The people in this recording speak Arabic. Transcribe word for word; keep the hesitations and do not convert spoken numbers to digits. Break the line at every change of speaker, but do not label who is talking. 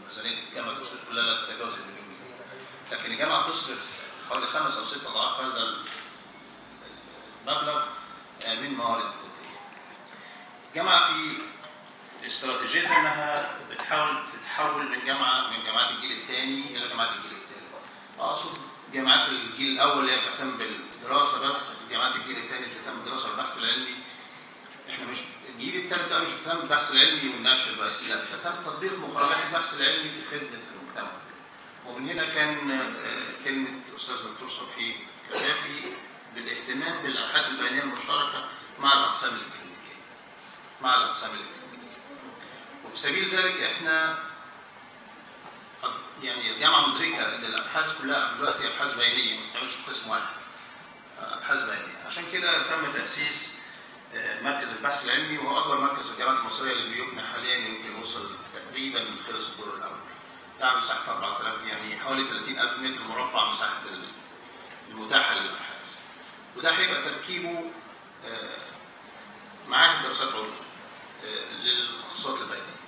ميزانيه جامعه اسيوط كلها لا تتجاوز المليون جنيه. لكن الجامعه تصرف حوالي خمس او ست اضعاف هذا المبلغ من موارد ذاتيه. الجامعه في استراتيجيتها انها بتحاول تتحول من جامعه من جامعات الجيل الثاني الى جامعات الجيل الثالث. اقصد جامعات الجيل الاول اللي هي بتهتم بالدراسه بس، جامعات الجيل الثاني بتهتم بالدراسه والبحث العلمي. احنا مش الجيل الثالث بقى مش بتهتم بالبحث العلمي والنشر بس، لا بتهتم بتطبيق مخرجات البحث العلمي في خدمه المجتمع. ومن هنا كان كلمه الاستاذ دكتور صبحي كافي بالاهتمام بالابحاث البيانيه المشتركه مع الاقسام الاكلينيكيه. مع الاقسام الاكلينيكيه. وفي سبيل ذلك احنا يعني الجامعه مدركه ان الابحاث كلها دلوقتي ابحاث بيانيه ما بتتعملش في قسم واحد. ابحاث بيانيه، عشان كده تم تاسيس مركز البحث العلمي، وهو اكبر مركز في الجامعات المصريه اللي بيبنى حاليا، يمكن وصل تقريبا خلص الدور الاول. يعني مساحه أربعة آلاف، يعني حوالي ثلاثين ألف متر مربع مساحه المتاحه للابحاث. وده هيبقى تركيبه معاهد دراسات عليا للتخصصات البيانيه.